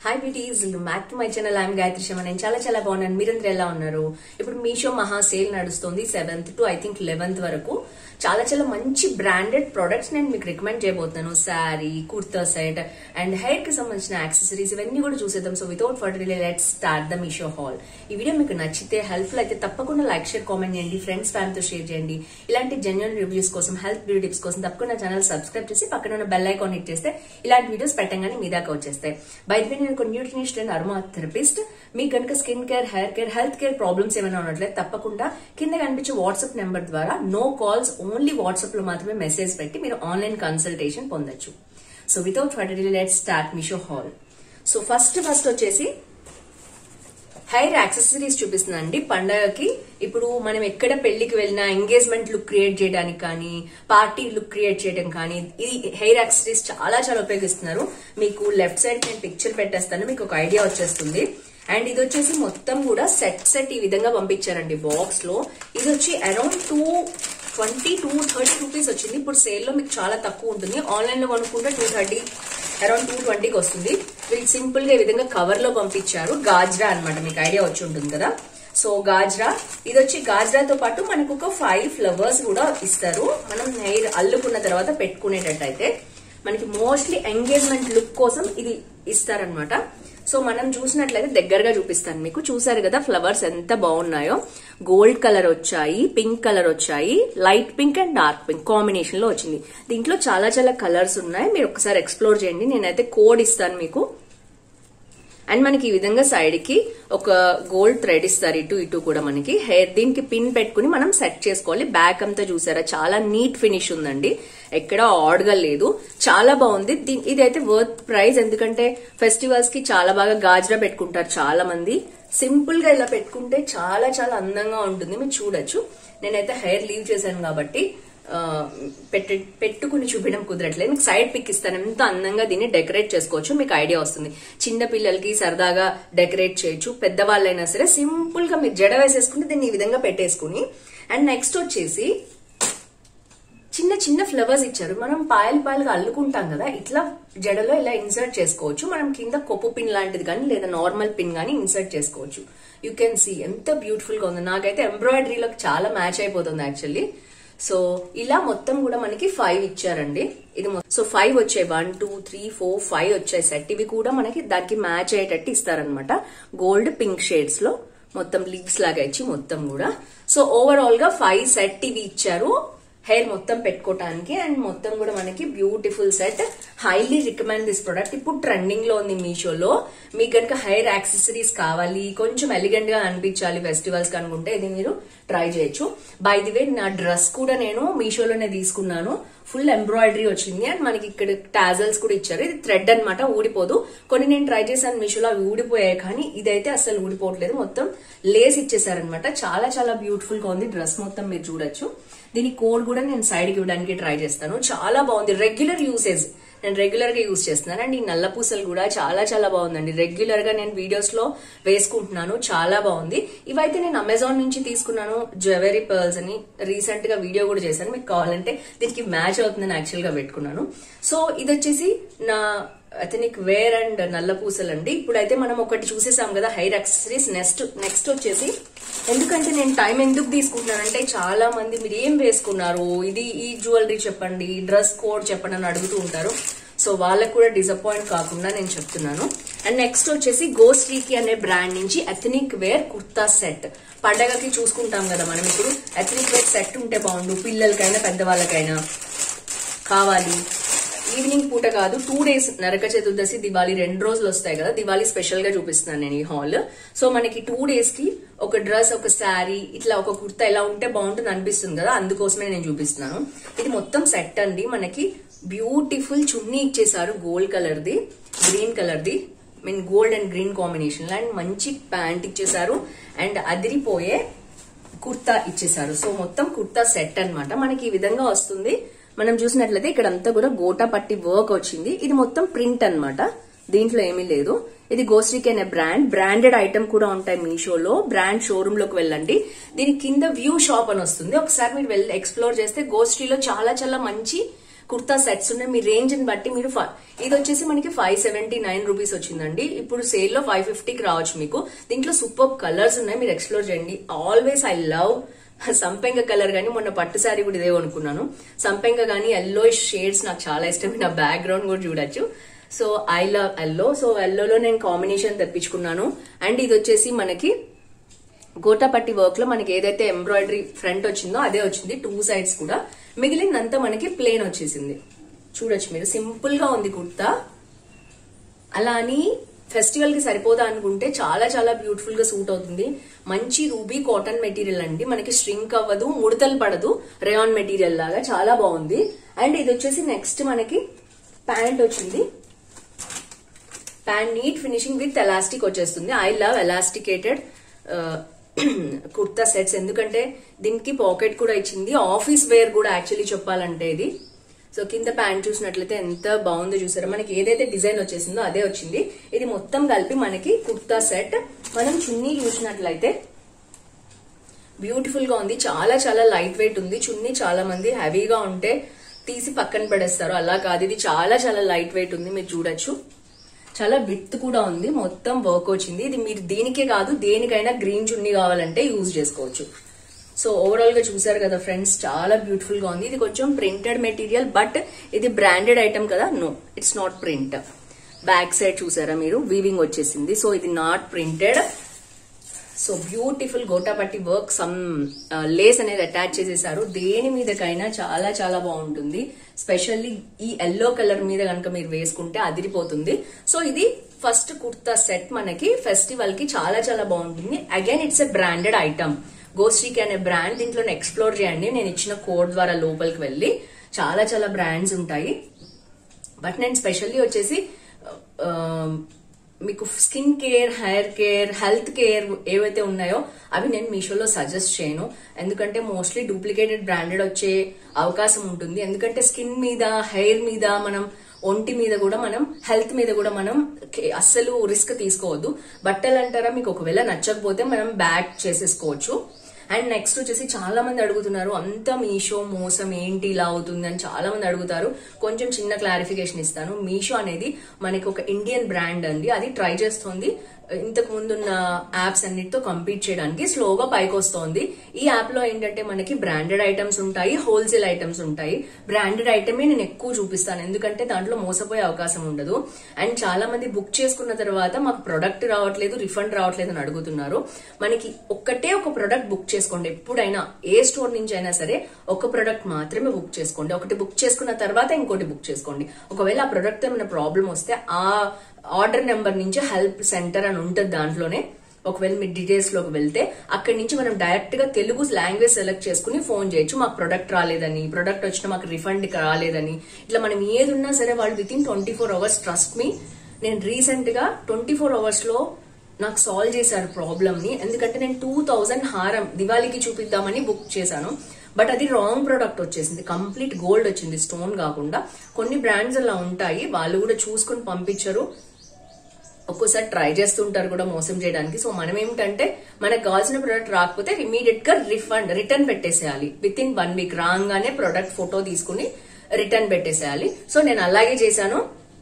Hi beauties, back to my channel. I'm Gayatri Sharma. నేను చాలా బాగున్నాను. మీరందరూ ఎలా ఉన్నారు? ఇప్పుడు మీషో మహా సేల్ నడుస్తుంది 7th to I think 11th వరకు. చాలా మంచి బ్రాండెడ్ ప్రొడక్ట్స్ నేను మీకు రికమెండ్ చేయబోతున్నాను. Sari, kurta set and hair కి సంబంధించిన యాక్సెసరీస్ ఇవన్నీ కూడా చూసేద్దాం. So without further delay let's start the Meesho haul. ఈ వీడియో మీకు నచ్చితే, హెల్ప్ఫుల్ అయితే తప్పకుండా లైక్, షేర్, కామెంట్ చేయండి. ఫ్రెండ్స్, ఫ్యామిలీతో షేర్ చేయండి. ఇలాంటి జెన్యూన్ రివ్యూస్ కోసం, హెల్త్ బ్యూటీ టిప్స్ కోసం తప్పకుండా ఛానల్ సబ్స్క్రైబ్ చేసి పక్కన ఉన్న బెల్ ఐకాన్ హిట్ చేస్తే ఇలాంటి వీడియోస్ పెట్టగానే మీ దాకా వచ్చేస్తాయి. బై ది వే, నేను ఒక న్యూట్రిషనిస్ట్ అండ్ అరోమా థెరపిస్ట్. మీకు కనుక skin care, hair care, health care problems ఏమైనా ఉన్నట్లయితే తప్పకుండా కింద కనిపించే వాట్సాప్ నెంబర్ ద్వారా నో కాల్స్, ఓన్లీ వాట్సాప్ లో మాత్రమే మెసేజ్ పెట్టి మీరు ఆన్లైన్ కన్సల్టేషన్ పొందొచ్చు. So without further delay let's start Meesho haul. So first వచ్చేసి హెయిర్ యాక్సెసరీస్ చూపిస్తున్నానండి. పండగకి ఇప్పుడు మనం ఎక్కడ పెళ్లికి వెళ్ళినా ఎంగేజ్మెంట్ లుక్ క్రియేట్ చేయడానికి కానీ, పార్టీ లుక్ క్రియేట్ చేయడం కానీ ఇది హెయిర్ యాక్సెసరీస్ చాలా ఉపయోగిస్తున్నారు. మీకు లెఫ్ట్ సైడ్ నేను పిక్చర్ పెట్టేస్తాను, మీకు ఒక ఐడియా వచ్చేస్తుంది. అండ్ ఇది వచ్చేసి మొత్తం కూడా సెట్ ఈ విధంగా పంపించారండి బాక్స్ లో. ఇది వచ్చి అరౌండ్ 230 రూపీస్ వచ్చింది. ఇప్పుడు సేల్ లో మీకు చాలా తక్కువ ఉంటుంది. ఆన్లైన్ లో కొనుక్కుంటే 230, అరౌండ్ 220కి వస్తుంది. వీళ్ళు సింపుల్ గా ఈ విధంగా కవర్ లో పంపించారు. గాజ్రా అన్నమాట, మీకు ఐడియా వచ్చి ఉంటుంది కదా. సో గాజ్రా, ఇది వచ్చి గాజ్రాతో పాటు మనకు ఒక 5 ఫ్లవర్స్ కూడా ఇస్తారు. మనం హెయిర్ అల్లుకున్న తర్వాత పెట్టుకునేటట్టయితే మనకి మోస్ట్లీ ఎంగేజ్మెంట్ లుక్ కోసం ఇది ఇస్తారనమాట. సో మనం చూసినట్లయితే దగ్గరగా చూపిస్తాను మీకు. చూసారు కదా ఫ్లవర్స్ ఎంత బాగున్నాయో. గోల్డ్ కలర్ వచ్చాయి, పింక్ కలర్ వచ్చాయి, light pink and dark pink combination లో వచ్చింది. దీంట్లో చాలా కలర్స్ ఉన్నాయి. మీరు ఒకసారి ఎక్స్ప్లోర్ చేయండి. నేనైతే కోడ్ ఇస్తాను మీకు. అండ్ మనకి ఈ విధంగా సైడ్ కి ఒక గోల్డ్ థ్రెడ్ ఇస్తారు, ఇటు కూడా మనకి హెయిర్. దీనికి పిన్ పెట్టుకుని మనం సెట్ చేసుకోవాలి. బ్యాక్ అంతా చూసారా, చాలా నీట్ ఫినిష్ ఉందండి, ఎక్కడ ఆడ్ గా లేదు, చాలా బాగుంది. ఇదైతే వర్త్ ప్రైస్. ఎందుకంటే ఫెస్టివల్స్ కి చాలా బాగా గాజ్రా పెట్టుకుంటారు చాలా మంది. సింపుల్ గా ఇలా పెట్టుకుంటే చాలా అందంగా ఉంటుంది. మీరు చూడొచ్చు. నేనైతే హెయిర్ లీవ్ చేశాను కాబట్టి పెట్టుకుని చూపించడం కుదరట్లేదు. మీకు సైడ్ పిక్ ఇస్తాను. ఎంత అందంగా దీన్ని డెకరేట్ చేసుకోవచ్చు, మీకు ఐడియా వస్తుంది. చిన్న పిల్లలకి సరదాగా డెకరేట్ చేయొచ్చు. పెద్దవాళ్ళైనా సరే సింపుల్ గా మీరు జడ వేసేసుకుని దీన్ని ఈ విధంగా పెట్టేసుకుని. అండ్ నెక్స్ట్ వచ్చేసి చిన్న ఫ్లవర్స్ ఇచ్చారు. మనం పాయలుగా అల్లుకుంటాం కదా, ఇట్లా జడలో ఇలా ఇన్సర్ట్ చేసుకోవచ్చు. మనం కింద కొప్పు పిన్ లాంటిది కానీ లేదా నార్మల్ పిన్ కానీ ఇన్సర్ట్ చేసుకోవచ్చు. యూ కెన్ సీ ఎంత బ్యూటిఫుల్ గా ఉంది. నాకైతే ఎంబ్రాయిడరీలోకి చాలా మ్యాచ్ అయిపోతుంది యాక్చువల్లీ. సో ఇలా మొత్తం కూడా మనకి 5 ఇచ్చారండి. ఇది సో 5 వచ్చాయి. 1 2 3 4 5 వచ్చాయి సెట్. ఇవి కూడా మనకి దానికి మ్యాచ్ అయ్యేటట్టు ఇస్తారనమాట. గోల్డ్ పింక్ షేడ్స్ లో మొత్తం లీవ్స్ లాగా ఇచ్చి మొత్తం కూడా. సో ఓవరాల్ గా 5 సెట్ ఇవి ఇచ్చారు హెయిర్ మొత్తం పెట్టుకోవటానికి. అండ్ మొత్తం కూడా మనకి beautiful set. Highly recommend this product. ఇప్పుడు ట్రెండింగ్ లో ఉంది మీషోలో. మీకు కనుక హెయిర్ యాక్సెసరీస్ కావాలి, కొంచెం ఎలిగెంట్ గా అనిపించాలి ఫెస్టివల్స్ కి అనుకుంటే ఇది మీరు ట్రై చేయొచ్చు. బై ది వే, నా డ్రెస్ కూడా నేను మీషోలోనే తీసుకున్నాను. ఫుల్ ఎంబ్రాయిడరీ వచ్చింది. అండ్ మనకి ఇక్కడ టాజల్స్ కూడా ఇచ్చారు. ఇది థ్రెడ్ అనమాట, ఊడిపోదు. కొన్ని నేను ట్రై చేశాను మీషోలో, అవి ఊడిపోయాయి. కానీ ఇదైతే అసలు ఊడిపోవట్లేదు. మొత్తం లేస్ ఇచ్చేసారనమాట. చాలా బ్యూటిఫుల్ గా ఉంది డ్రెస్ మొత్తం. మీరు చూడొచ్చు. దీని కోడ్ కూడా నేను సైడ్ కి ఇవ్వడానికి ట్రై చేస్తాను. చాలా బాగుంది. రెగ్యులర్ యూసేజ్, నేను రెగ్యులర్ గా యూజ్ చేస్తున్నాను. అండ్ ఈ నల్ల పూసలు కూడా చాలా బాగుందండి. రెగ్యులర్ గా నేను వీడియోస్ లో వేసుకుంటున్నాను. చాలా బాగుంది. ఇవైతే నేను అమెజాన్ నుంచి తీసుకున్నాను. జ్యువెలరీ పర్ల్స్ అని రీసెంట్ గా వీడియో కూడా చేశాను. మీకు కావాలంటే దీనికి మ్యాచ్ అవుతుందని యాక్చువల్ గా పెట్టుకున్నాను. సో ఇది వచ్చేసి నా ఎథనిక్ వేర్ అండ్ నల్ల పూసలు అండి. ఇప్పుడైతే మనం ఒకటి చూసేసాం కదా హెయిర్ యాక్సెసరీస్. నెక్స్ట్ వచ్చేసి, ఎందుకంటే నేను టైం ఎందుకు తీసుకుంటున్నానంటే చాలా మంది మీరు ఏం వేసుకున్నారు, ఈ జ్యువెలరీ చెప్పండి, డ్రెస్ కోడ్ చెప్పండి అని అడుగుతూ ఉంటారు. సో వాళ్ళకు కూడా డిసప్పాయింట్ కాకుండా నేను చెప్తున్నాను. అండ్ నెక్స్ట్ వచ్చేసి గోశ్రీకి అనే బ్రాండ్ నుంచి ఎథనిక్ వేర్ కుర్తా సెట్. పండగకి చూసుకుంటాం కదా మనం. ఇప్పుడు ఎథనిక్ వేర్ సెట్ ఉంటే బాగుండు, పిల్లలకైనా పెద్దవాళ్ళకైనా కావాలి. ఈవినింగ్ పూట కాదు, 2 days, నరక చతుర్దశి, దివాళీ 2 రోజులు వస్తాయి కదా. దివాళీ స్పెషల్ గా చూపిస్తున్నాను నేను ఈ హాల్. సో మనకి 2 days కి ఒక డ్రెస్, ఒక శారీ, ఇట్లా ఒక కుర్తా ఇలా ఉంటే బాగుంటుంది అనిపిస్తుంది కదా, అందుకోసమే నేను చూపిస్తున్నాను. ఇది మొత్తం సెట్ అండి. మనకి బ్యూటిఫుల్ చున్నీ ఇచ్చేసారు, గోల్డ్ కలర్ ది, గ్రీన్ కలర్ ది, గోల్డ్ అండ్ గ్రీన్ కాంబినేషన్ లో. అండ్ మంచి ప్యాంట్ ఇచ్చేసారు. అండ్ అదిరిపోయే కుర్తా ఇచ్చేసారు. సో మొత్తం కుర్తా సెట్ అన్నమాట. మనకి ఈ విధంగా వస్తుంది. మనం చూసినట్లయితే ఇక్కడ అంతా కూడా గోటా పట్టి వర్క్ వచ్చింది. ఇది మొత్తం ప్రింట్ అన్నమాట, దీంట్లో ఏమీ లేదు. ఇది గోశ్రీకి అనే బ్రాండెడ్ ఐటమ్ కూడా ఉంటాయి మీషోలో. బ్రాండ్ షోరూమ్ లోకి వెళ్ళండి. దీని కింద వ్యూ షాప్ అని వస్తుంది. ఒకసారి మీరు వెళ్ళి ఎక్స్ప్లోర్ చేస్తే గోశ్రీలో చాలా మంచి కుర్తా సెట్స్ ఉన్నాయి. మీ రేంజ్ ని బట్టి మీరు ఇది వచ్చేసి మనకి 579 రూపీస్ వచ్చిందండి. ఇప్పుడు సేల్ లో 550కి రావచ్చు మీకు. దీంట్లో సూపర్ కలర్స్ ఉన్నాయి, మీరు ఎక్స్ప్లోర్ చేయండి. ఆల్వేస్ ఐ లవ్ సంపెంగ కలర్ గానీ, మొన్న పట్టు శారీ కూడా ఇదే అనుకున్నాను. సంపెంగ గానీ ఎల్లో షేడ్స్ నాకు చాలా ఇష్టం. నా బ్యాక్గ్రౌండ్ కూడా చూడొచ్చు. So I love yellow. So ఎల్లోలో నేను కాంబినేషన్ తెప్పించుకున్నాను. అండ్ ఇది వచ్చేసి మనకి గోటాపట్టి వర్క్ లో మనకి ఏదైతే ఎంబ్రాయిడరీ ఫ్రంట్ వచ్చిందో అదే వచ్చింది, 2 సైడ్స్ కూడా. మిగిలిందంతా మనకి ప్లేన్ వచ్చేసింది. చూడొచ్చు మీరు, సింపుల్ గా ఉంది కుర్తా. అలా అని ఫెస్టివల్ కి సరిపోదా అనుకుంటే చాలా చాలా బ్యూటిఫుల్ గా సూట్ అవుతుంది. మంచి రూబీ కాటన్ మెటీరియల్ అండి, మనకి స్ట్రింక్ అవ్వదు, ముడతలు పడదు, రేయాన్ మెటీరియల్ లాగా చాలా బాగుంది. అండ్ ఇది వచ్చేసి నెక్స్ట్ మనకి ప్యాంట్ వచ్చింది. Pant neat finishing with elastic వచ్చేస్తుంది. I love elasticated kurta sets, ఎందుకంటే దీనికి పాకెట్ కూడా ఇచ్చింది. ఆఫీస్ వేర్ కూడా యాక్చువల్లీ చెప్పాలంటే ఇది. సో కింద ప్యాంట్ చూసినట్లయితే ఎంత బాగుందో చూసారా, మనకి ఏదైతే డిజైన్ వచ్చేసిందో అదే వచ్చింది. ఇది మొత్తం కలిపి మనకి కుర్తా సెట్. మనం చున్నీ చూసినట్లయితే బ్యూటిఫుల్ గా ఉంది, చాలా చాలా లైట్ వెయిట్ ఉంది. చున్నీ చాలా మంది హెవీగా ఉంటే తీసి పక్కన పడేస్తారు, అలా కాదు, ఇది చాలా చాలా లైట్ వెయిట్ ఉంది. మీరు చూడొచ్చు, చాలా విత్ కూడా ఉంది, మొత్తం వర్క్ వచ్చింది. ఇది మీరు దీనికే కాదు దేనికైనా గ్రీన్ చున్నీ కావాలంటే యూజ్ చేసుకోవచ్చు. సో ఓవరాల్ గా చూసారు కదా ఫ్రెండ్స్, చాలా బ్యూటిఫుల్ గా ఉంది. ఇది కొంచెం ప్రింటెడ్ మెటీరియల్, బట్ ఇది బ్రాండెడ్ ఐటమ్ కదా, no it's not print. Back side చూసారా మీరు, వీవింగ్ వచ్చేసింది. సో ఇది not printed. So beautiful gota patti work, some lace అనేది అటాచ్ చేసేసారు. దేని మీదకైనా చాలా చాలా బాగుంటుంది. స్పెషల్లీ ఈ ఎల్లో కలర్ మీద కనుక మీరు వేసుకుంటే అదిరిపోతుంది. సో ఇది ఫస్ట్ కుర్తా సెట్ మనకి ఫెస్టివల్ కి చాలా చాలా బాగుంటుంది. Again it's a branded item, Gosriki అనే బ్రాండ్. దీంట్లో ఎక్స్ప్లోర్ చేయండి, నేను ఇచ్చిన కోడ్ ద్వారా లోపలికి వెళ్ళి. చాలా చాలా బ్రాండ్స్ ఉంటాయి, బట్ నేను స్పెషల్లీ వచ్చేసి మీకు skin care, hair care, health care ఏవైతే ఉన్నాయో అవి నేను మీషోలో సజెస్ట్ చేయను. ఎందుకంటే మోస్ట్లీ డూప్లికేటెడ్ బ్రాండెడ్ వచ్చే అవకాశం ఉంటుంది. ఎందుకంటే స్కిన్ మీద, హెయిర్ మీద, మనం ఒంటి మీద కూడా, మనం హెల్త్ మీద కూడా మనం అస్సలు రిస్క్ తీసుకోవద్దు. బట్టలు అంటారా, మీకు ఒకవేళ నచ్చకపోతే మనం బ్యాక్ చేసేసుకోవచ్చు. అండ్ నెక్స్ట్ వచ్చేసి చాలా మంది అడుగుతున్నారు, అంత మీషో మోసం ఏంటి ఇలా అవుతుంది అని చాలా మంది అడుగుతారు. కొంచెం చిన్న క్లారిఫికేషన్ ఇస్తాను. మీషో అనేది మనకి ఒక ఇండియన్ బ్రాండ్ అండి, అది ట్రై చేస్తుంది ఇంతకు ముందున్న యాప్స్ అన్నిటితో కంపీట్ చేయడానికి. స్లోగా పైకి వస్తోంది. ఈ యాప్ లో ఏంటంటే మనకి బ్రాండెడ్ ఐటమ్స్ ఉంటాయి, హోల్సేల్ ఐటమ్స్ ఉంటాయి. బ్రాండెడ్ ఐటమే నేను ఎక్కువ చూపిస్తాను, ఎందుకంటే దాంట్లో మోసపోయే అవకాశం ఉండదు. అండ్ చాలా మంది బుక్ చేసుకున్న తర్వాత మాకు ప్రొడక్ట్ రావట్లేదు, రిఫండ్ రావట్లేదు అని అడుగుతున్నారు. మనకి ఒక్కటే ఒక ప్రొడక్ట్ బుక్ చేసుకోండి. ఎప్పుడైనా ఏ స్టోర్ నుంచి అయినా సరే ఒక ప్రొడక్ట్ మాత్రమే బుక్ చేసుకోండి. ఒకటి బుక్ చేసుకున్న తర్వాత ఇంకోటి బుక్ చేసుకోండి. ఒకవేళ ఆ ప్రొడక్ట్ ఏమైనా ప్రాబ్లం వస్తే ఆ ఆర్డర్ నెంబర్ నుంచి హెల్ప్ సెంటర్ అని ఉంటుంది దాంట్లోనే. ఒకవేళ మీ డీటెయిల్స్ లోకి వెళ్తే అక్కడి నుంచి మనం డైరెక్ట్ గా తెలుగు లాంగ్వేజ్ సెలెక్ట్ చేసుకుని ఫోన్ చేయొచ్చు. మాకు ప్రొడక్ట్ రాలేదని, ప్రొడక్ట్ వచ్చినా మాకు రిఫండ్ రాలేదని, ఇట్లా మనం ఏది ఉన్నా సరే వాళ్ళు within 24 hours, trust me. నేను రీసెంట్ గా 24 hours లో నాకు సాల్వ్ చేశారు ప్రాబ్లమ్ ని. ఎందుకంటే నేను 2000 హారం దివాళీకి చూపిద్దామని బుక్ చేశాను, బట్ అది రాంగ్ ప్రొడక్ట్ వచ్చేసింది. కంప్లీట్ గోల్డ్ వచ్చింది, స్టోన్ కాకుండా. కొన్ని బ్రాండ్స్ అలా ఉంటాయి, వాళ్ళు కూడా చూసుకుని పంపించరు. ఒక్కోసారి ట్రై చేస్తుంటారు కూడా మోసం చేయడానికి. సో మనం ఏమిటంటే మనకు కావాల్సిన ప్రొడక్ట్ రాకపోతే ఇమీడియట్ గా రిటర్న్ పెట్టేసేయాలి. విత్ ఇన్ 1 week రాగానే ప్రొడక్ట్ ఫోటో తీసుకుని రిటర్న్ పెట్టేసేయాలి. సో నేను అలాగే చేశాను.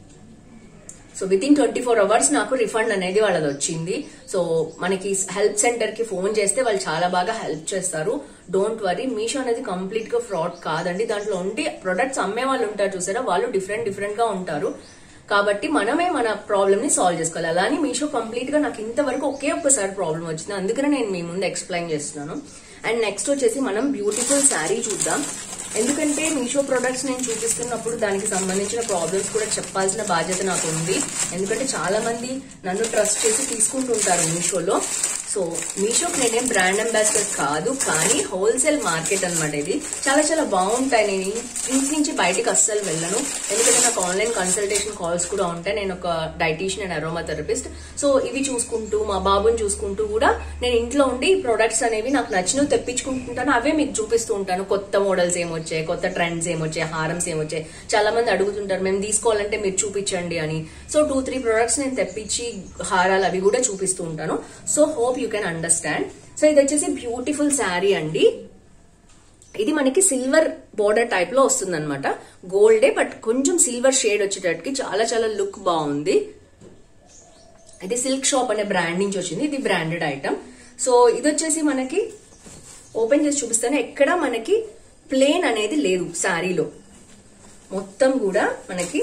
సో విత్ ఇన్ 24 hours నాకు రిఫండ్ అనేది వాళ్ళది వచ్చింది. సో మనకి హెల్ప్ సెంటర్ కి ఫోన్ చేస్తే వాళ్ళు చాలా బాగా హెల్ప్ చేస్తారు. డోంట్ వరీ, మీషో అనేది కంప్లీట్ గా ఫ్రాడ్ కాదండి. దాంట్లో ఉండి ప్రొడక్ట్స్ అమ్మే వాళ్ళు ఉంటారు చూసారా, వాళ్ళు డిఫరెంట్ గా ఉంటారు. కాబట్టి మనమే మన ప్రాబ్లమ్ ని సాల్వ్ చేసుకోవాలి. అలానే మీషో కంప్లీట్ గా నాకు ఇంతవరకు ఒకే ఒక్కసారి ప్రాబ్లం వచ్చింది, అందుకనే నేను మీ ముందు ఎక్స్ప్లెయిన్ చేస్తున్నాను. అండ్ నెక్స్ట్ వచ్చేసి మనం బ్యూటిఫుల్ శారీ చూద్దాం. ఎందుకంటే మీషో ప్రొడక్ట్స్ నేను చూపిస్తున్నప్పుడు దానికి సంబంధించిన ప్రాబ్లమ్స్ కూడా చెప్పాల్సిన బాధ్యత నాకు ఉంది. ఎందుకంటే చాలా మంది నన్ను ట్రస్ట్ చేసి తీసుకుంటుంటారు మీషోలో. సో మీషోకి నేనేం బ్రాండ్ అంబాసిడర్ కాదు, కానీ హోల్సేల్ మార్కెట్ అనమాట. ఇది చాలా చాలా బాగుంటాయి. నేను ఇంటి నుంచి బయటకు అస్సలు వెళ్ళను, ఎందుకంటే నాకు ఆన్లైన్ కన్సల్టేషన్ కాల్స్ కూడా ఉంటాయి. నేను ఒక dietitian and aroma therapist. So ఇవి చూసుకుంటూ, మా బాబుని చూసుకుంటూ కూడా నేను ఇంట్లో ఉండి ఈ ప్రొడక్ట్స్ అనేవి నాకు నచ్చినవి తెప్పించుకుంటుంటాను. అవే మీకు చూపిస్తూ ఉంటాను. కొత్త మోడల్స్ ఏమొచ్చాయి, కొత్త ట్రెండ్స్ ఏమొచ్చాయి, హారమ్స్ ఏమొచ్చాయి. చాలా మంది అడుగుతుంటారు మేము తీసుకోవాలంటే మీరు చూపించండి అని. సో 2-3 ప్రొడక్ట్స్ నేను తెప్పించి హారాలు అవి కూడా చూపిస్తూ ఉంటాను. So hope you can understand. So ఇది వచ్చేసి బ్యూటిఫుల్ శారీ అండి. ఇది మనకి సిల్వర్ బోర్డర్ టైప్ లో వస్తుంది అనమాట. గోల్డే బట్ కొంచెం సిల్వర్ షేడ్ వచ్చేటట్టుకి చాలా చాలా లుక్ బాగుంది. ఇది సిల్క్ షాప్ అనే బ్రాండ్ నుంచి వచ్చింది. ఇది బ్రాండెడ్ ఐటమ్. సో ఇది వచ్చేసి మనకి ఓపెన్ చేసి చూపిస్తాను. ఎక్కడ మనకి ప్లేన్ అనేది లేదు శారీలో. మొత్తం కూడా మనకి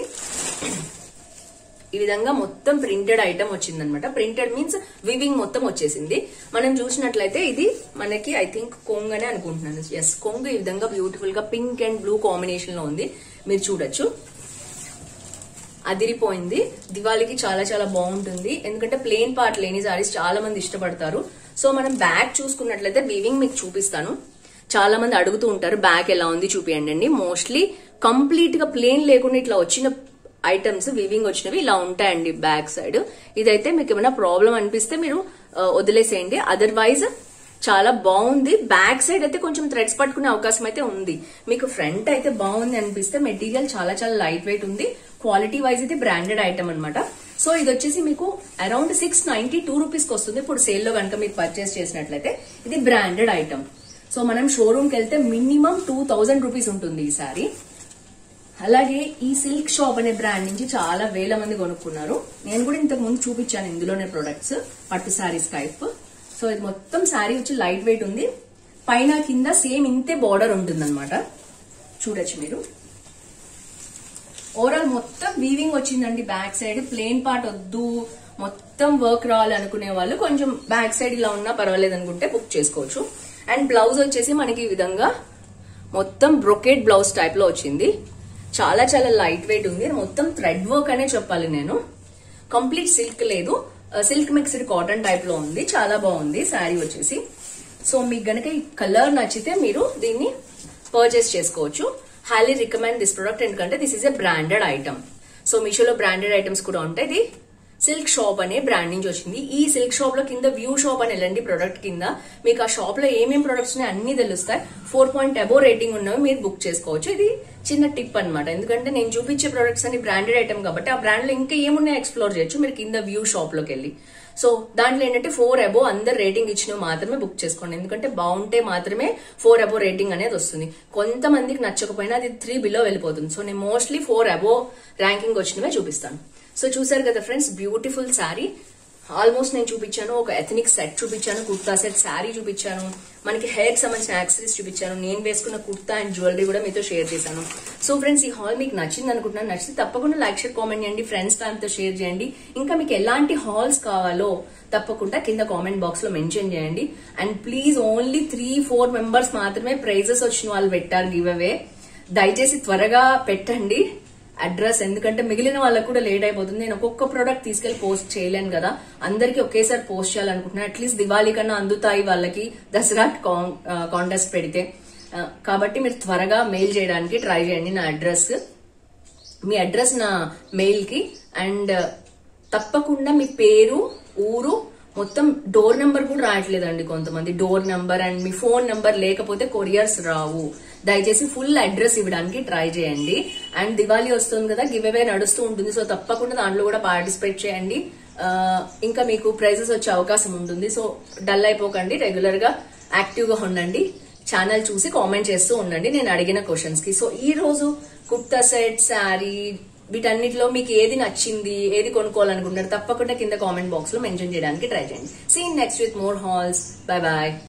ఈ విధంగా మొత్తం ప్రింటెడ్ ఐటమ్ వచ్చింది అనమాట. ప్రింటెడ్ మీన్స్ వివింగ్ మొత్తం వచ్చేసింది. మనం చూసినట్లయితే ఇది మనకి ఐ థింక్ కొంగు అనే అనుకుంటున్నాను. ఎస్, కొంగు ఈ విధంగా బ్యూటిఫుల్ గా పింక్ అండ్ బ్లూ కాంబినేషన్ లో ఉంది. మీరు చూడొచ్చు, అదిరిపోయింది. దివాళీకి చాలా చాలా బాగుంటుంది. ఎందుకంటే ప్లేన్ పార్ట్ లేని సారీస్ చాలా మంది ఇష్టపడతారు. సో మనం బ్యాక్ చూసుకున్నట్లయితే వీవింగ్ మీకు చూపిస్తాను. చాలా మంది అడుగుతూ ఉంటారు బ్యాక్ ఎలా ఉంది చూపియండి అండి. మోస్ట్లీ కంప్లీట్ గా ప్లేన్ లేకుండా ఇట్లా వచ్చిన ఐటమ్స్ వీవింగ్ వచ్చినవి ఇలా ఉంటాయండి బ్యాక్ సైడ్. ఇదైతే మీకు ఏమైనా ప్రాబ్లం అనిపిస్తే మీరు వదిలేసేయండి. అదర్వైజ్ చాలా బాగుంది. బ్యాక్ సైడ్ అయితే కొంచెం థ్రెడ్స్ పట్టుకునే అవకాశం అయితే ఉంది. మీకు ఫ్రంట్ అయితే బాగుంది అనిపిస్తే మెటీరియల్ చాలా చాలా లైట్ వెయిట్ ఉంది. క్వాలిటీ వైజ్ ఇది బ్రాండెడ్ ఐటమ్ అనమాట. సో ఇది వచ్చేసి మీకు అరౌండ్ 692 రూపీస్ కి వస్తుంది. ఇప్పుడు సేల్ లో కనుక మీరు పర్చేస్ చేసినట్లయితే ఇది బ్రాండెడ్ ఐటమ్. సో మనం షోరూమ్ కి వెళ్తే మినిమం 2000 రూపీస్ ఉంటుంది ఈ సారీ. అలాగే ఈ సిల్క్ షాప్ అనే బ్రాండ్ నుంచి చాలా వేల మంది కొనుక్కున్నారు. నేను కూడా ఇంతకు ముందు చూపించాను ఇందులోనే ప్రొడక్ట్స్, పట్టు సారీస్ టైప్. సో ఇది మొత్తం సారీ వచ్చి లైట్ వెయిట్ ఉంది. పైన కింద సేమ్ ఇంతే బార్డర్ ఉంటుంది అనమాట. చూడొచ్చు మీరు. ఓవరాల్ మొత్తం వీవింగ్ వచ్చిందండి. బ్యాక్ సైడ్ ప్లేన్ పార్ట్ వద్దు, మొత్తం వర్క్ రావాలి అనుకునే వాళ్ళు కొంచెం బ్యాక్ సైడ్ ఇలా ఉన్నా పర్వాలేదు అనుకుంటే బుక్ చేసుకోవచ్చు. అండ్ బ్లౌజ్ వచ్చేసి మనకి ఈ విధంగా మొత్తం బ్రొకేట్ బ్లౌజ్ టైప్ లో వచ్చింది. చాలా చాలా లైట్ వెయిట్ ఉంది. మొత్తం థ్రెడ్ వర్క్ అనే చెప్పాలి నేను. కంప్లీట్ సిల్క్ లేదు, సిల్క్ మిక్స్డ్ కాటన్ టైప్ లో ఉంది. చాలా బాగుంది శారీ వచ్చేసి. సో మీకు గనక ఈ కలర్ నచ్చితే మీరు దీన్ని పర్చేస్ చేసుకోవచ్చు. Highly recommend this product. ఎందుకంటే this is a branded item. So మీషోలో బ్రాండెడ్ ఐటమ్స్ కూడా ఉంటాయి. ఇది సిల్క్ షాప్ అనే బ్రాండ్ నుంచి వచ్చింది. ఈ సిల్క్ షాప్ లో కింద వ్యూ షాప్ అని వెళ్ళండి. ప్రొడక్ట్ కింద మీకు ఆ షాప్ లో ఏమేమి ప్రొడక్ట్స్ ఉన్నాయో అన్ని తెలుస్తాయి. 4 అబోవ్ రేటింగ్ ఉన్నవి మీరు బుక్ చేసుకోవచ్చు. ఇది చిన్న టిప్ అనమాట. ఎందుకంటే నేను చూపించే ప్రొడక్ట్స్ అన్ని బ్రాండెడ్ ఐటమ్ కాబట్టి ఆ బ్రాండ్ లో ఇంకా ఏమున్నాయో ఎక్స్ప్లోర్ చేయొచ్చు మీరు కింద వ్యూ షాప్ లోకి వెళ్ళి. సో దాంట్లో ఏంటంటే 4 అబోవ్ అందరు రేటింగ్ ఇచ్చినవి మాత్రమే బుక్ చేసుకోండి. ఎందుకంటే బాగుంటే మాత్రమే 4 అబోవ్ రేటింగ్ అనేది వస్తుంది. కొంతమందికి నచ్చకపోయినా అది 3 బిలో వెళ్ళిపోతుంది. సో నేను మోస్ట్లీ 4 అబోవ్ ర్యాంకింగ్ వచ్చినవే చూపిస్తాను. సో చూసారు కదా ఫ్రెండ్స్, బ్యూటిఫుల్ శారీ. ఆల్మోస్ట్ నేను చూపించాను. ఒక ఎథనిక్ సెట్ చూపించాను, కుర్తా సెట్, శారీ చూపించాను, మనకి హెయిర్ కి సంబంధించిన యాక్సెసరీస్ చూపించాను, నేను వేసుకున్న కుర్తా అండ్ జ్యువెలరీ కూడా మీతో షేర్ చేశాను. సో ఫ్రెండ్స్, ఈ హాల్ మీకు నచ్చింది అనుకుంటున్నాను. నచ్చితే తప్పకుండా లైక్, షేర్, కామెంట్ చేయండి. ఫ్రెండ్స్ ఫ్యామిలీతో షేర్ చేయండి. ఇంకా మీకు ఎలాంటి హాల్స్ కావాలో తప్పకుండా కింద కామెంట్ బాక్స్ లో మెన్షన్ చేయండి. అండ్ ప్లీజ్ ఓన్లీ 3-4 మెంబర్స్ మాత్రమే ప్రైజెస్ వచ్చిన వాళ్ళు పెట్టారు గివ్ అవే. దయచేసి త్వరగా పెట్టండి అడ్రస్. ఎందుకంటే మిగిలిన వాళ్ళకు కూడా లేట్ అయిపోతుంది. నేను ఒక్కొక్క ప్రోడక్ట్ తీసుకెళ్లి పోస్ట్ చేయలేను కదా, అందరికి ఒకేసారి పోస్ట్ చేయాలనుకుంటున్నాను. అట్లీస్ట్ దివాళీ కన్నా అందుతాయి వాళ్ళకి దసరా కాంటెస్ట్ పెడితే. కాబట్టి మీరు త్వరగా మెయిల్ చేయడానికి ట్రై చేయండి నా అడ్రస్, మీ అడ్రస్ నా మెయిల్ కి. అండ్ తప్పకుండా మీ పేరు, ఊరు, మొత్తం డోర్ నెంబర్ కూడా రాయట్లేదండి కొంతమంది. డోర్ నెంబర్ అండ్ మీ ఫోన్ నెంబర్ లేకపోతే కొరియర్స్ రావు. దయచేసి ఫుల్ అడ్రస్ ఇవ్వడానికి ట్రై చేయండి. అండ్ దివాళీ వస్తుంది కదా, గివ్ అవే నడుస్తూ ఉంటుంది. సో తప్పకుండా దాంట్లో కూడా పార్టిసిపేట్ చేయండి. ఇంకా మీకు ప్రైజెస్ వచ్చే అవకాశం ఉంటుంది. సో డల్ అయిపోకండి, రెగ్యులర్ గా యాక్టివ్ గా ఉండండి. ఛానల్ చూసి కామెంట్ చేస్తూ ఉండండి నేను అడిగిన క్వశ్చన్స్ కి. సో ఈ రోజు కుర్తా సెట్, శారీ, వీటన్నిటిలో మీకు ఏది నచ్చింది, ఏది కొనుక్కోవాలనుకుంటారు తప్పకుండా కింద కామెంట్ బాక్స్ లో మెన్షన్ చేయడానికి ట్రై చేయండి. See next with more hauls. Bye bye.